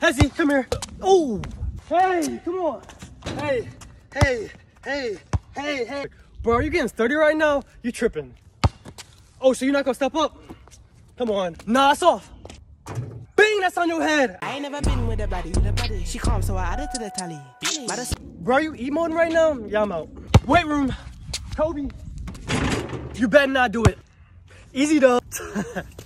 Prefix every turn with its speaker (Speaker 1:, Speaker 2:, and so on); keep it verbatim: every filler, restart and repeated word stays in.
Speaker 1: Hezzy, come here. Oh, hey, come on. Hey, hey, hey, hey, hey. Bro, are you getting sturdy right now? You tripping. Oh, so you're not gonna step up? Come on. Nah, it's off. Bing, that's on your head.
Speaker 2: I ain't never been with a body, with a body. She calm, so I added to the tally.
Speaker 1: Bro, are you emoting right now? Yeah, I'm out. Weight room. Kobe. You better not do it. Easy though.